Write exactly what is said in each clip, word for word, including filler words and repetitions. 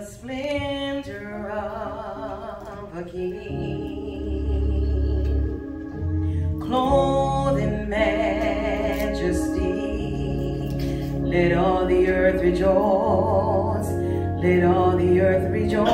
splendor of a king, clothed in majesty. Let all the earth rejoice, let all the earth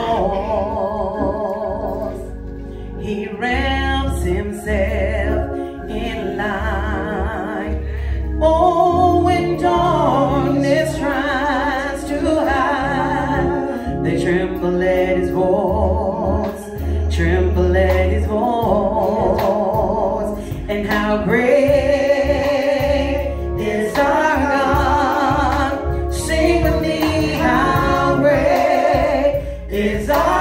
rejoice. He wraps himself in light. Oh, when darkness tries to hide, they tremble at his voice, tremble at his voice. And how great is our God. Sing with me, how great is our